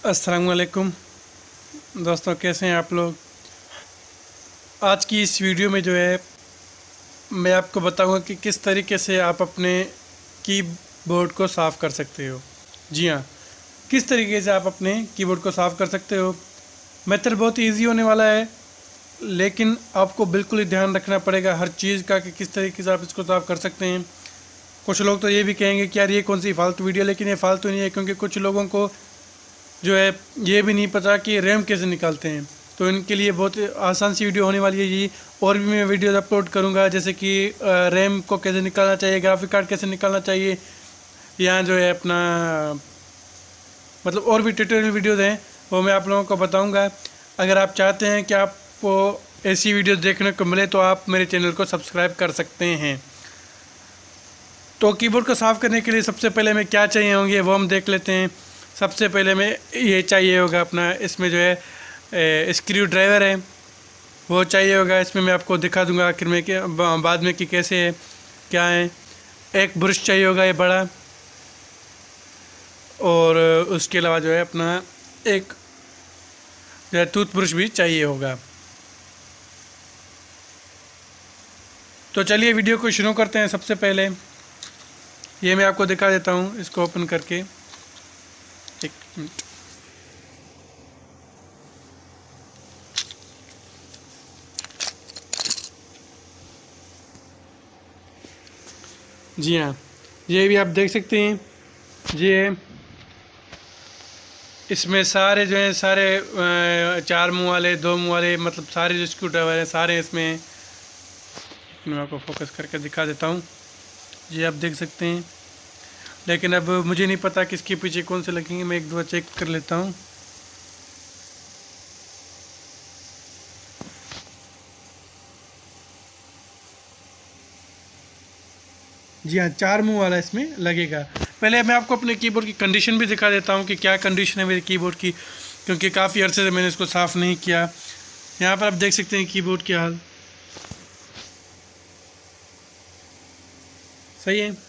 अस्सलाम वालेकुम दोस्तों, कैसे हैं आप लोग। आज की इस वीडियो में जो है मैं आपको बताऊंगा कि किस तरीके से आप अपने कीबोर्ड को साफ़ कर सकते हो। जी हाँ, किस तरीके से आप अपने कीबोर्ड को साफ़ कर सकते हो। मेथड बहुत ईजी होने वाला है, लेकिन आपको बिल्कुल ही ध्यान रखना पड़ेगा हर चीज़ का कि किस तरीके से आप इसको साफ़ कर सकते हैं। कुछ लोग तो ये भी कहेंगे कि यार ये कौन सी फालतू वीडियो, लेकिन ये फालतू नहीं है, क्योंकि कुछ लोगों को जो है ये भी नहीं पता कि रैम कैसे निकालते हैं। तो इनके लिए बहुत आसान सी वीडियो होने वाली है ये। और भी मैं वीडियोज़ अपलोड करूँगा, जैसे कि रैम को कैसे निकालना चाहिए, ग्राफिक कार्ड कैसे निकालना चाहिए, यहाँ जो है अपना मतलब और भी ट्यूटोरियल वीडियोज़ हैं, वो मैं आप लोगों को बताऊँगा। अगर आप चाहते हैं कि आपको ऐसी वीडियोज़ देखने को मिले तो आप मेरे चैनल को सब्सक्राइब कर सकते हैं। तो कीबोर्ड को साफ़ करने के लिए सबसे पहले मैं क्या चाहिए होंगे वो हम देख लेते हैं। सबसे पहले में ये चाहिए होगा अपना, इसमें जो है स्क्रू ड्राइवर है वो चाहिए होगा। इसमें मैं आपको दिखा दूंगा आखिर में कि बाद में कि कैसे है क्या है। एक ब्रश चाहिए होगा ये बड़ा, और उसके अलावा जो है अपना एक जो है टूथब्रश भी चाहिए होगा। तो चलिए वीडियो को शुरू करते हैं। सबसे पहले ये मैं आपको दिखा देता हूँ, इसको ओपन करके। एक मिनट। जी हाँ, ये भी आप देख सकते हैं। ये इसमें सारे जो हैं सारे 4 मुँह वाले 2 मुँह वाले मतलब सारे जो स्क्रू ड्राइवर हैं सारे इसमें हैं। मैं आपको फोकस करके दिखा देता हूँ। ये आप देख सकते हैं, लेकिन अब मुझे नहीं पता किसके पीछे कौन से लगेंगे। मैं एक दो चेक कर लेता हूँ। जी हाँ, 4 मुँह वाला इसमें लगेगा। पहले मैं आपको अपने कीबोर्ड की कंडीशन भी दिखा देता हूँ कि क्या कंडीशन है मेरे कीबोर्ड की, क्योंकि काफ़ी अर्से से मैंने इसको साफ़ नहीं किया। यहाँ पर आप देख सकते हैं कीबोर्ड की हाल सही है।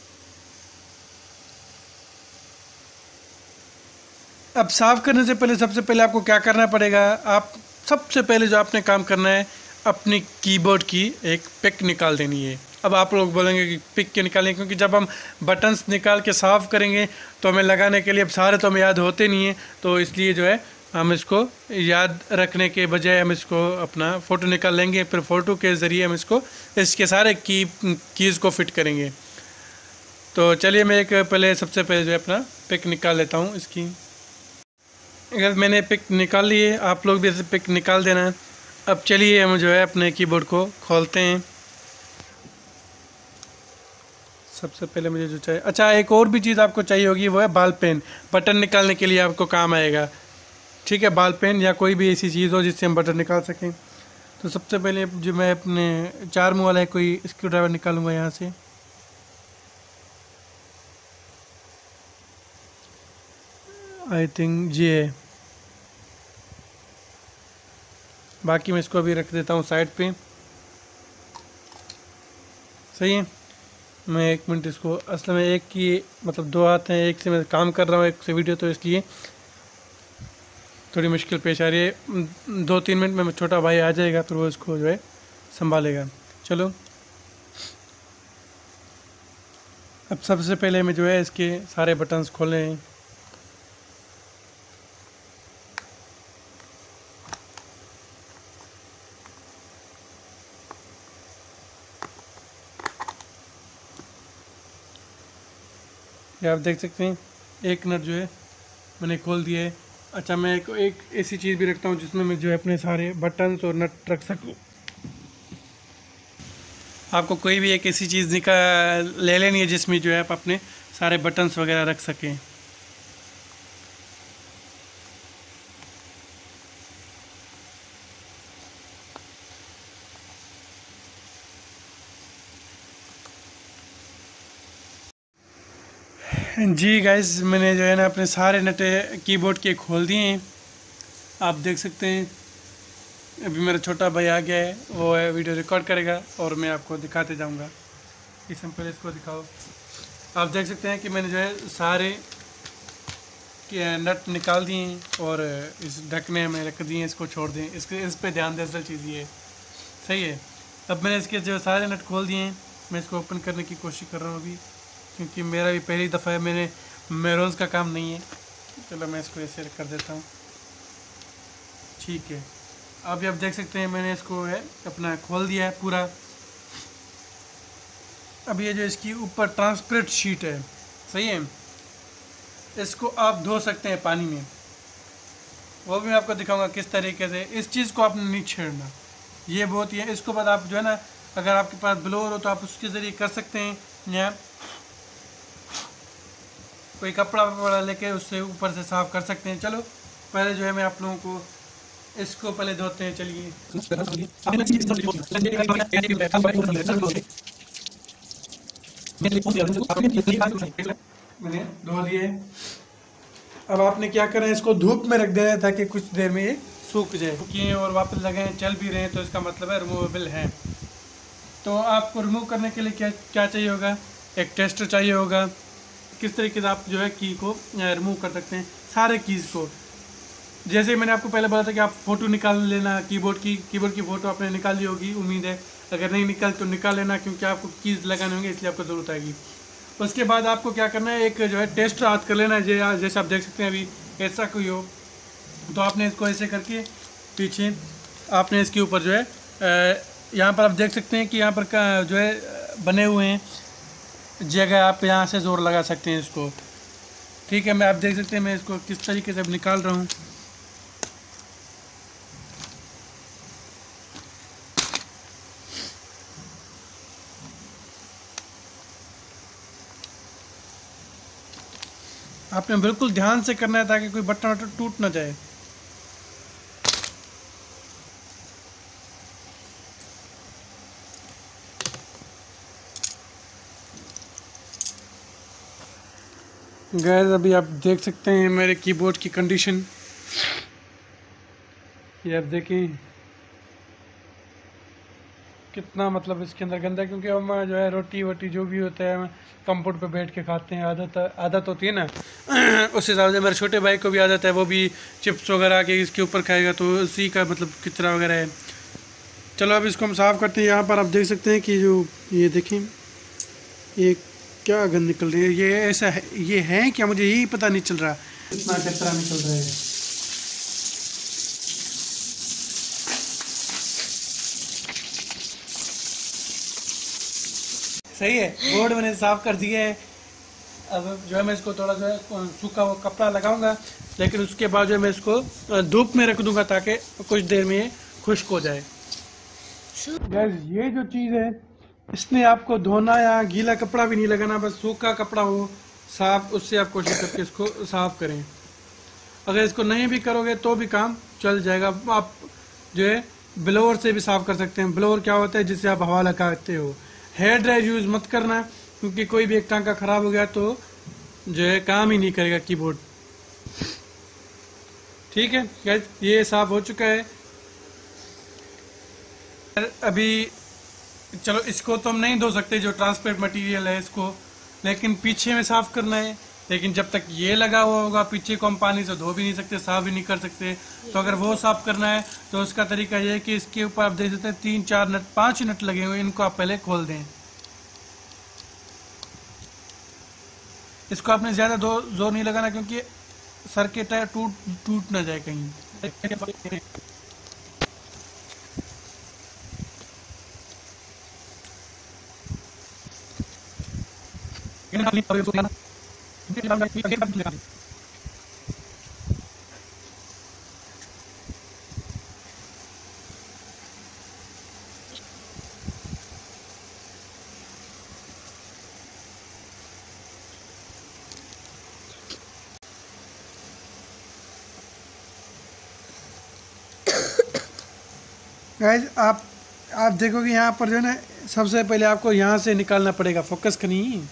अब साफ़ करने से पहले सबसे पहले आपको क्या करना पड़ेगा, आप सबसे पहले जो आपने काम करना है अपनी कीबोर्ड की एक पिक निकाल देनी है। अब आप लोग बोलेंगे कि पिक क्यों निकालें, क्योंकि जब हम बटन्स निकाल के साफ़ करेंगे तो हमें लगाने के लिए अब सारे तो हमें याद होते नहीं हैं, तो इसलिए जो है हम इसको याद रखने के बजाय हम इसको अपना फ़ोटो निकाल लेंगे। फिर फ़ोटो के ज़रिए हम इसको इसके सारे कीज़ को फिट करेंगे। तो चलिए मैं एक पहले सबसे पहले जो है अपना पिक निकाल लेता हूँ इसकी। अगर मैंने पिक निकाल ली है, आप लोग भी ऐसे पिक निकाल देना है। अब चलिए हम जो है अपने कीबोर्ड को खोलते हैं। सबसे पहले मुझे जो चाहिए, अच्छा एक और भी चीज़ आपको चाहिए होगी, वो है बॉल पेन। बटन निकालने के लिए आपको काम आएगा, ठीक है। बॉल पेन या कोई भी ऐसी चीज़ हो जिससे हम बटन निकाल सकें। तो सबसे पहले जो मैं अपने 4 मुँह वाला कोई स्क्रू ड्राइवर निकालूंगा यहाँ से। आई थिंक ये है। बाकी मैं इसको अभी रख देता हूँ साइड पे, सही है। मैं एक मिनट इसको, असल में एक की मतलब 2 हाथ हैं, एक से मैं काम कर रहा हूँ, एक से वीडियो, तो इसलिए थोड़ी मुश्किल पेश आ रही है। 2-3 मिनट में छोटा भाई आ जाएगा, फिर वो इसको जो है संभालेगा। चलो अब सबसे पहले मैं जो है इसके सारे बटन्स खोले हैं। ये आप देख सकते हैं एक नट जो है मैंने खोल दिया है। अच्छा, मैं एक ऐसी चीज़ भी रखता हूँ जिसमें मैं जो है अपने सारे बटन्स और नट रख सकूँ। आपको कोई भी एक ऐसी चीज़ ले लेनी है जिसमें जो है आप अपने सारे बटन्स वगैरह रख सकें। जी गाइस, मैंने जो है ना अपने सारे नटे कीबोर्ड के खोल दिए हैं। आप देख सकते हैं अभी मेरा छोटा भाई आ गया है, वो है वीडियो रिकॉर्ड करेगा और मैं आपको दिखाते जाऊंगा। इस पहले इसको दिखाओ। आप देख सकते हैं कि मैंने जो है सारे इसके नट निकाल दिए और इस ढकने में रख दिए, इसको छोड़ दें। इस पे ध्यान दें, असल चीज़ ये सही है। अब मैंने इसके जो सारे नट खोल दिए हैं, मैं इसको ओपन करने की कोशिश कर रहा हूँ अभी, क्योंकि मेरा भी पहली दफ़ा है, मैं रोज़ का काम नहीं है। चलो मैं इसको ऐसे कर देता हूँ, ठीक है। अभी आप देख सकते हैं मैंने इसको है अपना खोल दिया है पूरा। अब ये जो इसकी ऊपर ट्रांसपेरेंट शीट है, सही है, इसको आप धो सकते हैं पानी में, वो भी मैं आपको दिखाऊंगा किस तरीके से। इस चीज़ को आपने नहीं छेड़ना, ये बहुत ही है। इसको बाद आप जो है ना, अगर आपके पास ब्लोअर हो तो आप उसके ज़रिए कर सकते हैं, या कोई कपड़ा वपड़ा लेके उससे ऊपर से साफ़ कर सकते हैं। चलो पहले जो है मैं आप लोगों को इसको पहले धोते हैं, चलिए। मैंने धो लिए। अब आपने क्या करना है, इसको धूप में रख देना है ताकि कुछ देर में ये सूख जाए। किए और वापस लगाएं, चल भी रहे हैं तो इसका मतलब है रिमूवेबल है। तो आपको रिमूव करने के लिए क्या क्या चाहिए होगा, एक टेस्टर चाहिए होगा। किस तरीके से आप जो है की को रिमूव कर सकते हैं, सारे कीज़ को। जैसे मैंने आपको पहले बोला था कि आप फ़ोटो निकाल लेना कीबोर्ड की फ़ोटो आपने निकाली होगी, उम्मीद है। अगर नहीं निकाल तो निकाल लेना, क्योंकि आपको कीज़ लगाने होंगे, इसलिए आपको ज़रूरत आएगी। उसके बाद आपको क्या करना है, एक जो है टेस्ट हाथ कर लेना है। जैसे आप देख सकते हैं अभी ऐसा कोई हो तो आपने इसको ऐसे करके पीछे आपने इसके ऊपर जो है यहाँ पर आप देख सकते हैं कि यहाँ पर का जो है बने हुए हैं जगह, आप यहाँ से ज़ोर लगा सकते हैं इसको, ठीक है। मैं आप देख सकते हैं मैं इसको किस तरीके से अब निकाल रहा हूँ। आपने बिल्कुल ध्यान से करना है ताकि कोई बटन वटन टूट ना जाए। गाइस अभी आप देख सकते हैं मेरे कीबोर्ड की कंडीशन, ये आप देखें कितना मतलब इसके अंदर गंदा है। क्योंकि हम जो है रोटी वोटी जो भी होता है कंप्यूटर पे बैठ के खाते हैं, आदत होती है ना। उस हिसाब से मेरे छोटे भाई को भी आदत है, वो भी चिप्स वगैरह के इसके ऊपर खाएगा, तो उसी का मतलब कितना वगैरह है। चलो अब इसको हम साफ़ करते हैं। यहाँ पर आप देख सकते हैं कि जो ये देखें ये क्या गंद निकल रही है, ये ऐसा है, ये है क्या, मुझे यही पता नहीं चल रहा इतना कचरा निकल रहा है। सही है, बोर्ड मैंने साफ कर दिया है। अब जो है मैं इसको थोड़ा जो है सूखा हुआ कपड़ा लगाऊंगा, लेकिन उसके बाद जो है मैं इसको धूप में रख दूंगा ताकि कुछ देर में ये खुश्क हो जाए। गाइस ये जो चीज़ है इसमें आपको धोना या गीला कपड़ा भी नहीं लगाना, बस सूखा कपड़ा हो साफ, उससे आप कोशिश करके इसको साफ करें। अगर इसको नहीं भी करोगे तो भी काम चल जाएगा। आप जो है ब्लोअर से भी साफ कर सकते हैं। ब्लोअर क्या होता है, जिससे आप हवा लगाते हो। हेयर ड्रायर यूज़ मत करना, क्योंकि कोई भी एक टांका खराब हो गया तो जो है काम ही नहीं करेगा कीबोर्ड। ठीक है गाइस, ये साफ हो चुका है। अभी चलो इसको तो हम नहीं धो सकते, जो ट्रांसपेरेंट मटेरियल है इसको, लेकिन पीछे में साफ करना है। लेकिन जब तक ये लगा हुआ होगा पीछे को हम पानी से धो भी नहीं सकते, साफ भी नहीं कर सकते। तो अगर वो साफ करना है तो उसका तरीका ये है कि इसके ऊपर आप देख सकते हैं 3 4 नट 5 नट लगे हुए, इनको आप पहले खोल दें। इसको आपने ज़्यादा जोर नहीं लगाना, क्योंकि सर्किट है, टूट ना जाए कहीं। गाइस आप देखोगे यहाँ पर जो है ना, सबसे पहले आपको यहाँ से निकालना पड़ेगा। फोकस करनी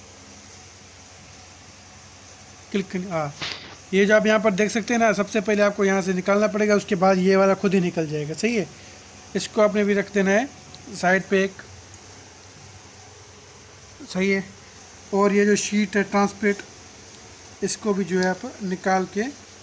क्लिक करनी, हाँ ये जो आप यहाँ पर देख सकते हैं ना, सबसे पहले आपको यहाँ से निकालना पड़ेगा, उसके बाद ये वाला खुद ही निकल जाएगा। सही है, इसको आपने भी रख देना है साइड पे एक, सही है। और ये जो शीट है ट्रांसपेरेंट, इसको भी जो है आप निकाल के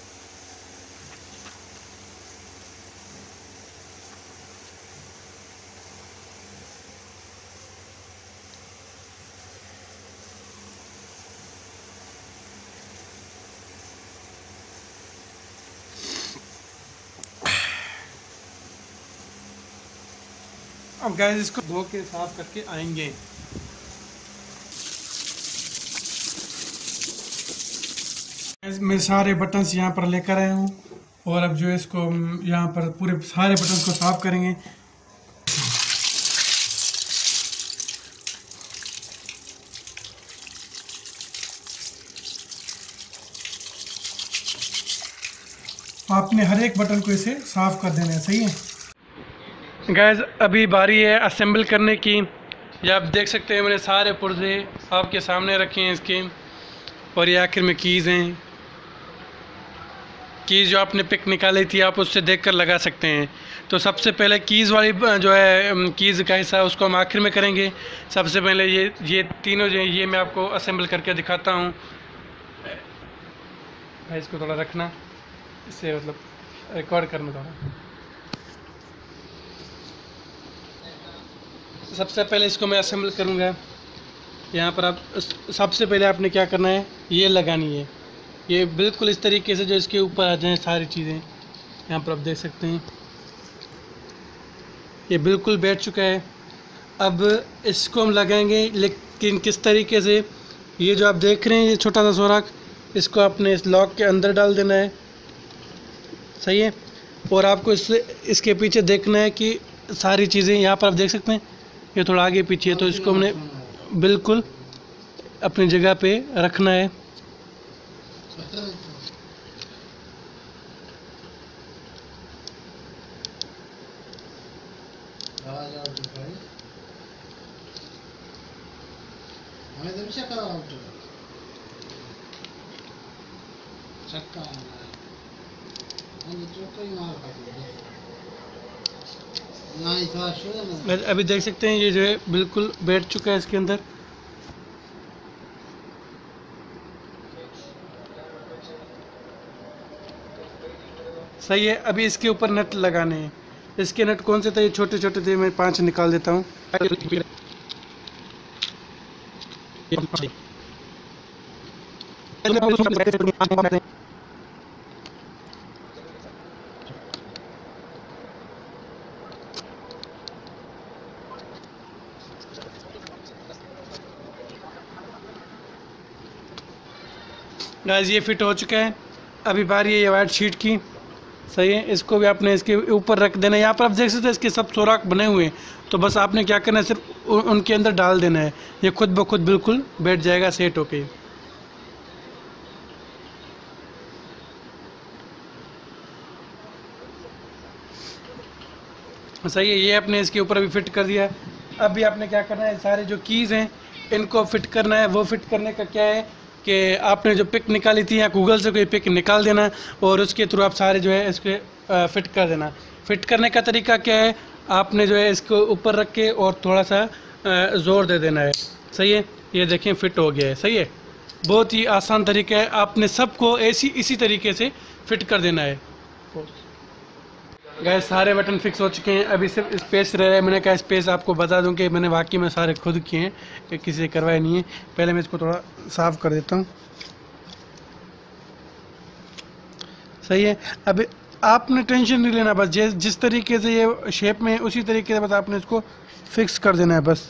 अब गैस इसको धो के साफ करके आएंगे। मैं सारे बटन्स यहाँ पर लेकर आया हूँ और अब जो है इसको यहाँ पर पूरे सारे बटन्स को साफ करेंगे। आपने हर एक बटन को इसे साफ कर देना है। सही है गैस, अभी बारी है असेंबल करने की। ये आप देख सकते हैं मैंने सारे पुर्जे आपके सामने रखे हैं इसके, और ये आखिर में कीज़ हैं। कीज़ जो आपने पिक निकाली थी आप उससे देखकर लगा सकते हैं। तो सबसे पहले कीज़ वाली जो है कीज़ का हिस्सा उसको हम आखिर में करेंगे। सबसे पहले ये तीनों जो ये मैं आपको असेंबल करके दिखाता हूँ। इसको थोड़ा रखना, इससे मतलब रिकॉर्ड करना थोड़ा। सबसे पहले इसको मैं असेंबल करूँगा। यहाँ पर आप सबसे पहले आपने क्या करना है, ये लगानी है। ये बिल्कुल इस तरीके से जो इसके ऊपर आ जाए सारी चीज़ें। यहाँ पर आप देख सकते हैं ये बिल्कुल बैठ चुका है। अब इसको हम लगाएंगे, लेकिन किस तरीके से, ये जो आप देख रहे हैं ये छोटा सा सुराख, इसको आपने इस लॉक के अंदर डाल देना है। सही है। और आपको इसके पीछे देखना है कि सारी चीज़ें, यहाँ पर आप देख सकते हैं ये थोड़ा आगे पीछे है, तो इसको हमने बिल्कुल अपनी जगह पे रखना है। अभी देख सकते हैं ये जो है बिल्कुल बैठ चुका है इसके अंदर। सही है। अभी इसके ऊपर नट लगाने हैं। इसके नट कौन से थे, ये छोटे छोटे थे, मैं 5 निकाल देता हूँ। गाइस ये फिट हो चुका है। अभी बारी है ये वाइट शीट की। सही है। इसको भी आपने इसके ऊपर रख देना है। यहाँ पर आप देख सकते हैं इसके सब सुराख बने हुए हैं, तो बस आपने क्या करना है, सिर्फ उनके अंदर डाल देना है। ये खुद ब खुद बिल्कुल बैठ जाएगा सेट होके। सही है। ये आपने इसके ऊपर अभी फिट कर दिया। अभी आपने क्या करना है, सारे जो कीज़ हैं इनको फिट करना है। वो फिट करने का क्या है कि आपने जो पिक निकाली थी या गूगल से कोई पिक निकाल देना और उसके थ्रू आप सारे जो है इसके फिट कर देना। फिट करने का तरीका क्या है, आपने जो है इसको ऊपर रख के और थोड़ा सा ज़ोर दे देना है। सही है। ये देखें फिट हो गया है। सही है। बहुत ही आसान तरीका है। आपने सबको इसी तरीके से फिट कर देना है। गैस सारे बटन फिक्स हो चुके हैं। अभी सिर्फ स्पेस रह रहा है। मैंने कहा स्पेस आपको बता दूं कि मैंने वाकई में सारे खुद किए हैं, कि किसी से करवाए नहीं है। पहले मैं इसको थोड़ा साफ़ कर देता हूं। सही है। अब आपने टेंशन नहीं लेना, बस जिस तरीके से ये शेप में है उसी तरीके से बस आपने इसको फिक्स कर देना है बस।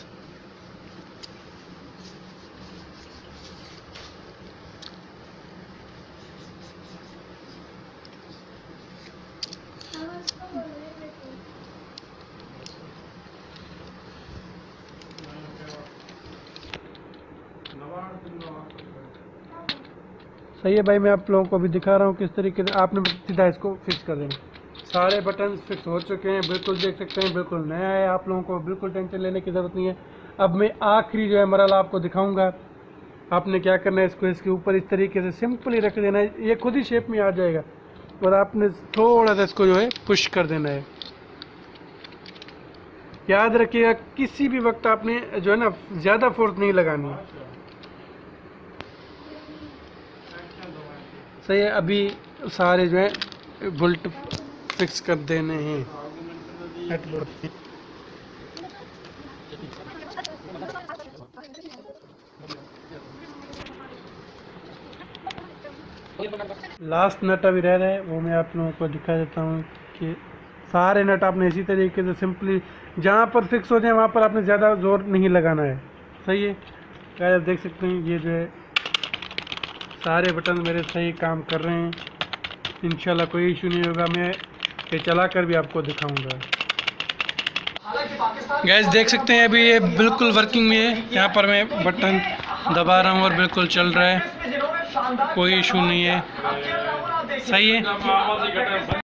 सही है भाई, मैं आप लोगों को अभी दिखा रहा हूँ किस तरीके से आपने सीधा इसको फिक्स कर देना। सारे बटन फिक्स हो चुके हैं, बिल्कुल देख सकते हैं, बिल्कुल नया है। आप लोगों को बिल्कुल टेंशन लेने की ज़रूरत नहीं है। अब मैं आखिरी जो है मरहला आपको दिखाऊंगा। आपने क्या करना है, इसको इसके ऊपर इस तरीके से सिंपली रख देना है। ये खुद ही शेप में आ जाएगा और आपने थोड़ा सा इसको जो है पुश कर देना है। याद रखिएगा किसी भी वक्त आपने जो है ना ज़्यादा फोर्स नहीं लगानी है। सही है। अभी सारे जो है बोल्ट फिक्स कर देने हैं। लास्ट नट अभी रह रहा है, वो मैं आप लोगों को दिखा देता हूँ कि सारे नट आपने इसी तरीके से सिंपली जहाँ पर फिक्स हो जाए वहाँ पर आपने ज़्यादा जोर नहीं लगाना है। सही है गाइस, आप देख सकते हैं ये जो है सारे बटन मेरे सही काम कर रहे हैं। इंशाल्लाह कोई इशू नहीं होगा। मैं ये चला कर भी आपको दिखाऊंगा। गाइस देख सकते हैं अभी ये बिल्कुल वर्किंग में है। यहाँ पर मैं बटन दबा रहा हूँ और बिल्कुल चल रहा है, कोई इशू नहीं है। सही है।